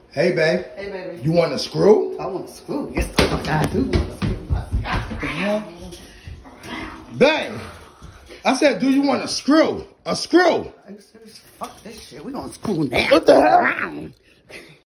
Hey, babe. Hey, baby. You want a screw? I want a screw. Yes, I do want a screw. What the hell? Babe, I said, do you want a screw? A screw. Fuck this shit. We gonna screw now. What the hell?